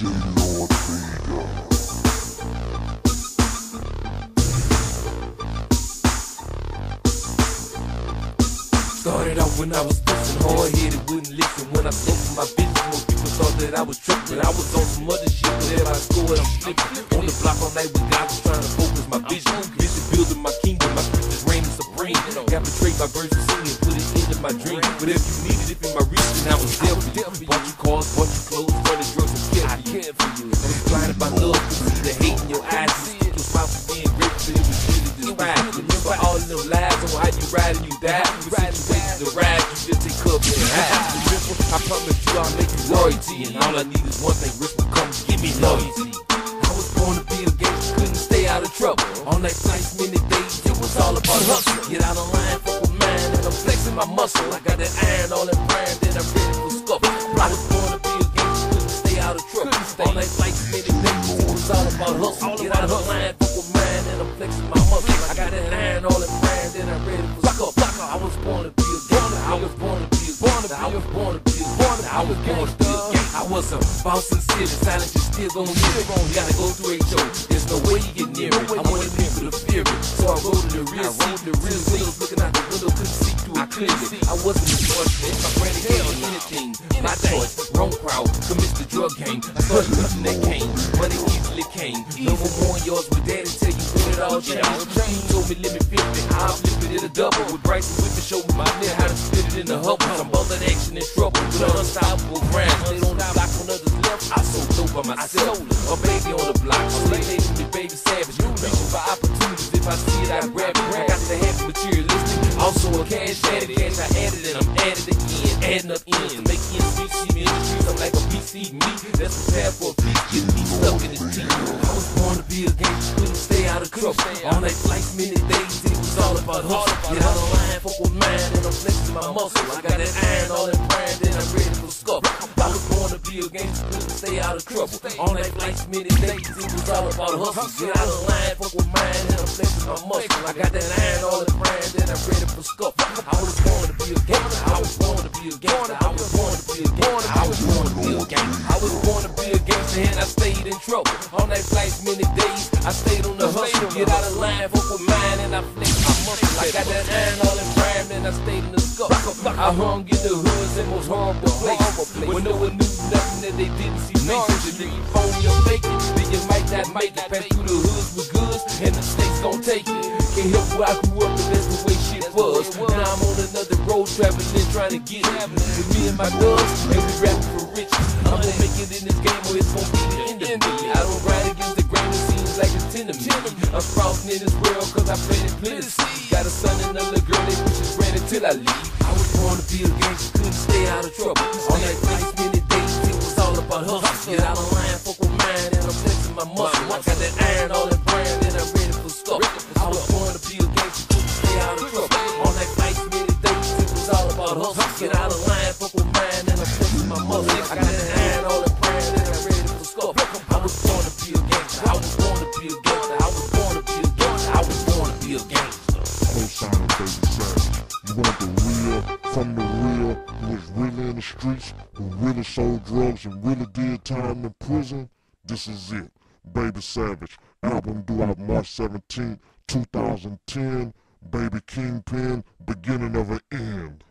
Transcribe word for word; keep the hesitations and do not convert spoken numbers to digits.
Started out when I was pushing hard-headed, wouldn't listen when I spoke to my bitches. Most people thought that I was tripping. I was on some other shit, but everybody scored, I'm flipping. On the block all night with guys trying to focus my vision. Busy building my kingdom, my Christians reigning supreme. Got betrayed by birds of singing, put it into my dream. Whatever you needed, if in my reach, then I was there for you. Bought you cars, bought you clothes, running drugs and cared for you. I was blinded by love, to see the hate in your eyes. You your smile for being grateful, it was really despised. Remember all of them lies on how you ride and you die. The ride, you just take cover and hide. Remember, I promise you I'll make you loyalty, and all I need is one thing, Rich will come give me loyalty. I was born to be a gangster, couldn't stay out of trouble. All night flights, many days, it was all about hustle. Get out of line, fuck with mine, and I'm flexing my muscle. I got that iron all in prime, then I'm ready for scuffle. I was born to be a gangster, couldn't stay out of trouble. All night flights, many days, it was all about hustle. Get out of line, fuck with mine, and I'm flexing my muscle. I got that iron all in prime, then I'm ready for scuffle. I was born to be a gangster, I was born to be a gangster, I was born to be a gangster, I was born to be a gangster. I was a boss in the city, silent, you still gon' hear it. You gotta go through H O, there's no way you get near it. I wanted people to fear it, so I rode in the rear seat. The real windows looking out the window, couldn't see through it clearly. I wasn't a choice, my granny gave me anything. My choice, wrong crowd, commits the drug game. I started pushing that cane, money easily came. No more yours with daddy tell you when it all changed. He told me limit fifty, I'll flip it at a double. With Bryson with me, show me my nigga how to split it in the hubble. I'm both in action and trouble, with an unstoppable grind. Stayed on the block when others left, I sold dope by myself. A baby on the block, so they named me Baby Savage. Reaching for opportunities, if I see it, I grab it. I got the happy materialistic, also a cash addict. Cash I added and I'm added again, adding up ends to make ends meet. See me in the streets, I'm like a P C meat that's prepared for a beat, getting me stuck in his teeth. I was born to be a gangster, couldn't stay out of trouble. All night flights, many days, it was all about hustle. Get out of line, fuck with mine, and I'm flexing my muscle. I got that iron all in prime, then I'm ready for scuffle. I was born to be a gangster, couldn't stay out of trouble. All night flights, many days, it was all about hustle. Get out of line, fuck with mine, and I'm flexing my muscle. I got that iron all in prime, then I'm ready for scuffle. I was born to be a gangster, I was born to be a gangster, I was born to be a gangster, I was born to be a gangster. I was born to be a gangster, and I stayed in trouble. All night flights, many days, I stayed on the hustle. Get out of line, fuck with mine, and I flex my muscle. I got that iron all in prime, and I stayed in the scuffle. I hung in the hoods and most horrible places, when no one knew nothing that they didn't see faces. If you phone your fake it, then you might not make it. Pass through the hoods with goods, and the states gon' take it. Can't help where I grew up, but that's the way shit was. Now I'm on another road traveling, trying to get it. With me and my thugs, and we rapping for riches. I'm gonna make it in this game, or it's gonna be the end of me. I don't ride against the grain, it seems like it's ten to me. I'm sprouting in this world, cause I planted plenty seeds. Got a son and a little girl, they push is granted till I leave. I was born to be a gangster, couldn't stay out of trouble. All that flights, many days, it was all about hustle. Get out of line, fuck with mine, and I'm flexing my muscle. I got that iron all in prime, then I'm ready for scuffle. I was born to be a gangster, couldn't stay out of trouble. All that flights, many days, it was all about hustle. Get out of line, fuck with mine, and I'm flexing my muscle. I got that iron all in prime, then I'm ready for scuffle. I was born to be a gangster, I was born to be a gangster, I was born to be a gangster, I was born to be a gangster. Co-signer Baby Savage. You want the real from the real, who was really in the streets, who really sold drugs and really did time in prison? This is it. Baby Savage. Album due out March seventeenth, two thousand ten. Baby Kingpin, beginning of an end.